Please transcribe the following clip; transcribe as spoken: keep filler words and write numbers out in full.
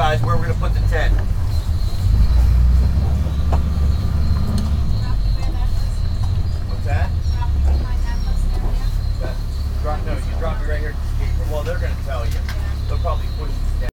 guys where we're going to put the tent.